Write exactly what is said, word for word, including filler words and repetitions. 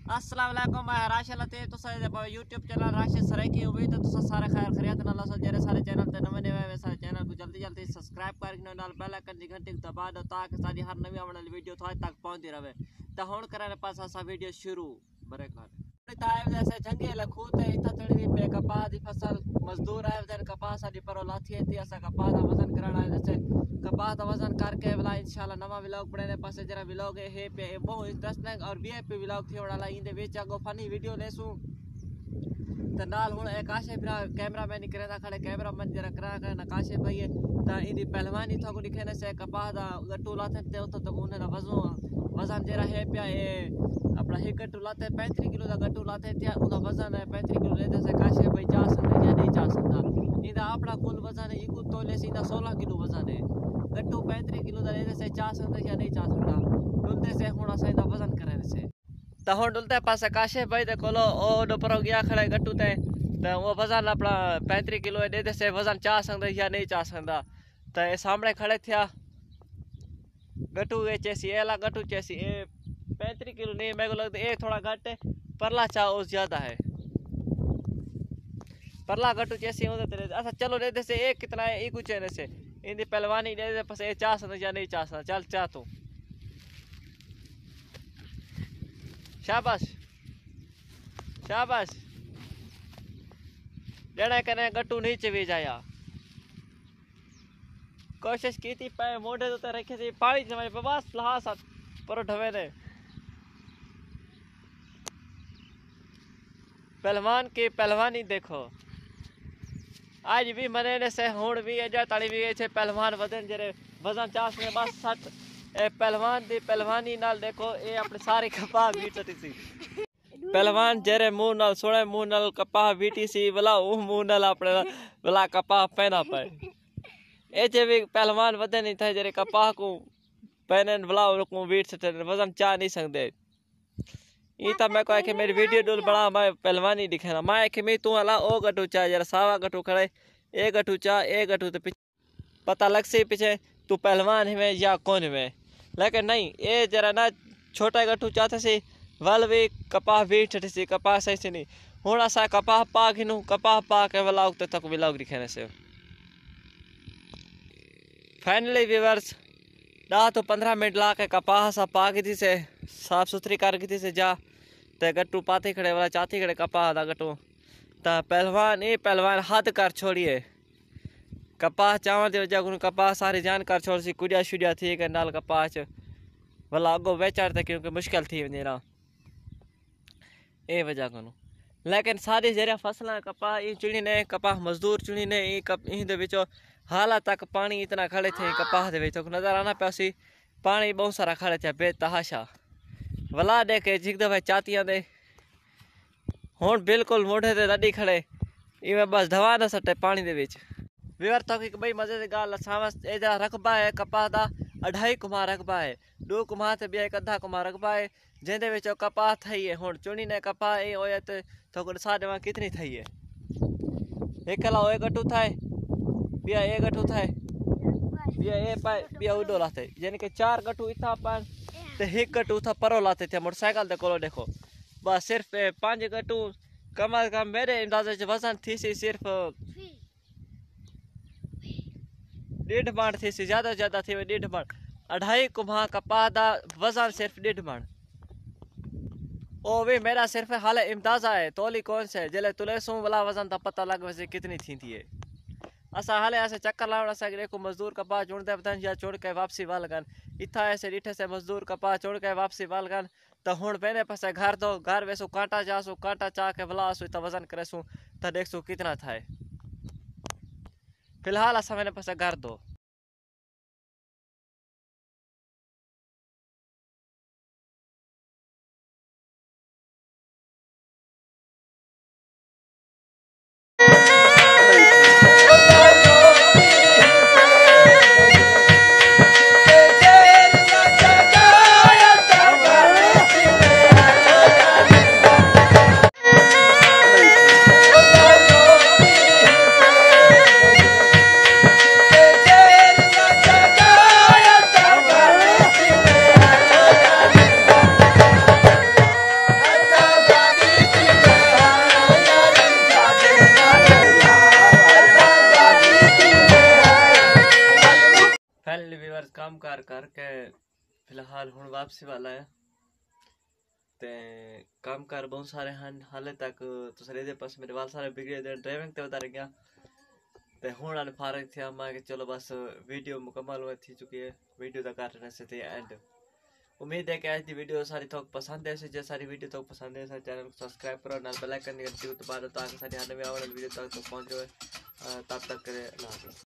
अस्सलाम वालेकुम मैं राशिद लतीफ़ तुसा यूट्यूब चैनल राशिद सराय की उम्मीद है तुसा सारे खैर खैरियत नाल सो जेरे सारे चैनल ते नवे नवे वे सारे चैनल को जल्दी जल्दी सब्सक्राइब करके नाल बेल आइकन दी घंटी दबा दो ताकि साडी हर नवी आने वाली वीडियो तुहां तक पहुंचती रहे। तो हुण करने पास असा वीडियो शुरू बरे कर ताए जैसे जंगे लखूते इता तड़ी पे कपास दी फसल मजदूर आए दिन कपास साडी परो लाथी थी असा कपास दा वजन कराना है जैसे कपास का वजन करके वाला इंशाल्लाह नवा व्लॉग बनाने पास जरा व्लॉग है पे बहुत इंटरेस्टिंग और वीआईपी व्लॉग थी वाला इंदे विच अगो फनी वीडियो लेसू त नाल हुन एक आशे फिर कैमरामैन करेंदा खड़े कैमरामैन जरा करा के नकाशे भई त इंदी पहलवानी थको दिखने से कपास दा गट्टू लाते ते उतो तो उन्हें वजन वजन जरा है पे अपना एक गट्टू लाते पैंतीस किलो का गट्टू लाते थे उदा वजन है पैंतीस किलो लेते से काशे भाई जा सकते या नहीं जा सकता इंदा अपना कुल वजन है इकु तोले से इंदा सोलह किलो वजन है गट्टू पैंतीस किलो का लेते से जा सकते या नहीं जा सकता डुलते से हुन असा इंदा वजन करे से त हुन डुलते पास काशे भाई दे कोलो ओ डोपरो गया खड़े गट्टू ते त वो वजन अपना पैंतीस किलो देते से वजन जा सकते या नहीं जा सकता त सामने खड़े थिया गट्टू चेसी एला गट्टू चेसी ए पैंतीस किलो नहीं मेरे को लगता है थोड़ा घट है परला चाह उस ज्यादा है परला गट्टू चेसी होते तेरे अच्छा चलो दे से एक कितना है एक ऊंचे से इंदी पहलवानी दे दे बस ए चाह सकता या नहीं चाह सकता चल चाह तू शाबाश शाबाश जड़ा कने गट्टू नीचे भी जाया कोशिश की थी पे मोढ़े तो रखे थी पानी जमाए बस लहास पर ढवे ने पहलवान की पहलवानी देखो आज भी मने से हुण भी अजा ताली भी छे पहलवान वजन जरे वजन चास में बस सठ ए पहलवान दी पहलवानी नाल देखो ए अपने सारे कपाह बीटती सी पहलवान जरे मुंह नाल सोने मुंह नाल कपाह बीटी सी भला ओ मुंह नाल अपने भला कपाह पहना पाए ए जे भी पहलवान वजन नहीं था जरे कपाह को पहने भला को बीट सटे वजन चा नहीं सकते ई ता मैं कह के मेरी वीडियो डुल बड़ा मैं पहलवानी दिखाना मैं के मैं तू अला ओ गटू चा जरा सावा गटू खड़े ए गटू चा ए गटू तो पता लग से पीछे तू पहलवान है या कौन है लेकिन नहीं ए जरा ना छोटा गटू चाहते से वल भी कपाह बीट सटे से कपाह सही से नहीं हुण असा कपाह पा घिनू कपाह पा के वाला उते तक व्लॉग दिखाने से फाइनली व्यूअर्स दा तो पंद्रह मिनट ला के कपाह सा पा की से साफ सुथरी कर की से जा ते गट्टू पाते खड़े वाला चाती खड़े कपाह दा गट्टू ता पहलवान ए पहलवान हद कर छोड़िए कपाह चावल दे वजह को कपाह सारी जान कर छोड़ सी कुड़िया शुड़िया थी के नाल कपाह च वाला अगो वेचार ते क्योंकि मुश्किल थी वनेरा ए वजह को लेकिन सारी जरिया फसलां कपाह ई चुनी ने कपाह मजदूर चुनी ने ई कप ई दे विचो हाला तक पानी इतना खड़े थे कपाह दे विच नजर आना पासी पानी बहुत सारा खड़े थे बेतहाशा वला दे के जिग दफे चातियां दे हुण बिल्कुल मोढ़े ते रडी खड़े इवें बस धवा न सटे पानी दे विच व्यूअर तो कि भाई मजे दी गाल सावस ए जरा रकबा है कपाह दा अढ़ाई कुमा रकबा है दो कुमा ते बे एक अद्धा कुमा रकबा है जेंदे विच कपाह थई है हुण चुनी ने कपाह ए होए ते तो को साडे वा कितनी थई है एकला ओए गटू थाए बिया ए गटू थाए बिया ए पाए बिया उडो लाते यानी कि चार गटू इथा पान ते एक गटू था परो लाते थे मोटरसाइकिल ते कोलो देखो बस सिर्फ पांच गटू कम अज कम मेरे अंदाजे च वजन थी सी सिर्फ डेढ़ मण थी सी ज्यादा ज्यादा थी डेढ़ मण अढ़ाई कुम्हा कपाह दा वजन सिर्फ डेढ़ मण ओ भी मेरा सिर्फ हाल इम्ताजा है तोली कौन से जले तुले सू वाला वजन ता पता लग वैसे कितनी थी थी है असा हाले ऐसे चक्कर लावण असा देखो मजदूर कपाह चुनते बतन या छोड़ के वापसी वाल गन इथा ऐसे डिठे से मजदूर कपाह छोड़ के वापसी वाल गन तो हुण पहने पासे घर दो घर वैसो कांटा जासो कांटा चा के वलासो इतना वजन करेसो तो देखसो कितना थाए फिलहाल असा मैंने पासे घर दो जय व्यूअर्स काम कार करके फिलहाल हुण वापसी वाला है ते काम कार बहुत सारे हैं हाले तक तुस दे पास मेरे वाल सारे बिगड़े दे ड्राइविंग ते उतार गया ते हुण अन फारग थे मैं कि चलो बस वीडियो मुकम्मल हो थी चुकी है वीडियो दा करने से थे एंड उम्मीद है कि आज की वीडियो सारी तो पसंद है जो सारी वीडियो तो पसंद है सारे चैनल को सब्सक्राइब करो नाल बेल आइकन घंटी दबा दो ताकि सारी आने वाली वीडियो तक तो पहुंच जाए तब तक करे अल्लाह हाफ़िज़।